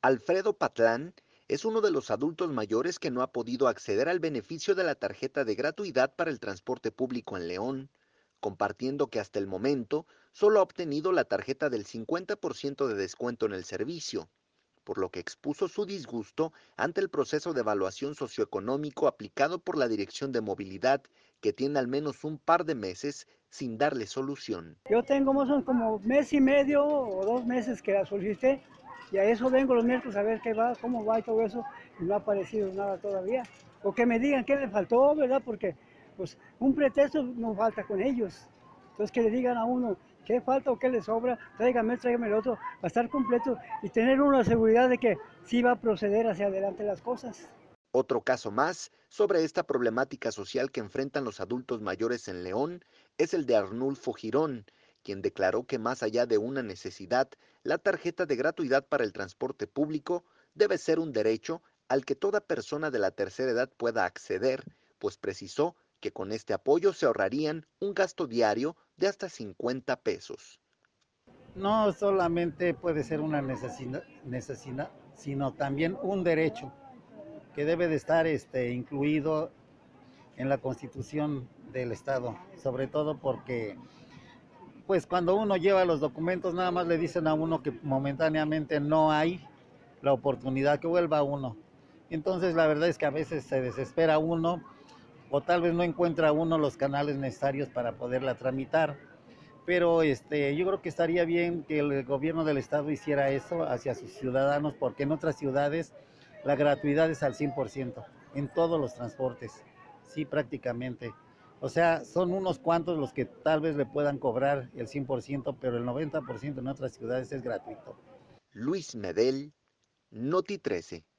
Alfredo Patlán es uno de los adultos mayores que no ha podido acceder al beneficio de la tarjeta de gratuidad para el transporte público en León, compartiendo que hasta el momento solo ha obtenido la tarjeta del 50% de descuento en el servicio, por lo que expuso su disgusto ante el proceso de evaluación socioeconómico aplicado por la Dirección de Movilidad, que tiene al menos un par de meses sin darle solución. Yo tengo más o menos como mes y medio o 2 meses que la solicité y a eso vengo los miércoles a ver qué va, cómo va y todo eso y no ha aparecido nada todavía. O que me digan qué me faltó, ¿verdad? Porque pues un pretexto no falta con ellos. Entonces que le digan a uno qué falta o qué le sobra, tráigame el otro, para estar completo y tener uno la seguridad de que sí va a proceder hacia adelante las cosas. Otro caso más sobre esta problemática social que enfrentan los adultos mayores en León es el de Arnulfo Girón, quien declaró que más allá de una necesidad, la tarjeta de gratuidad para el transporte público debe ser un derecho al que toda persona de la tercera edad pueda acceder, pues precisó que con este apoyo se ahorrarían un gasto diario de hasta 50 pesos. No solamente puede ser una necesidad, sino también un derecho que debe de estar incluido en la Constitución del Estado, sobre todo porque pues cuando uno lleva los documentos nada más le dicen a uno que momentáneamente no hay la oportunidad que vuelva uno. Entonces la verdad es que a veces se desespera uno o tal vez no encuentra uno los canales necesarios para poderla tramitar. Pero yo creo que estaría bien que el gobierno del estado hiciera eso hacia sus ciudadanos, porque en otras ciudades la gratuidad es al 100% en todos los transportes, sí, prácticamente. O sea, son unos cuantos los que tal vez le puedan cobrar el 100%, pero el 90% en otras ciudades es gratuito. Luis Medel, Noti 13.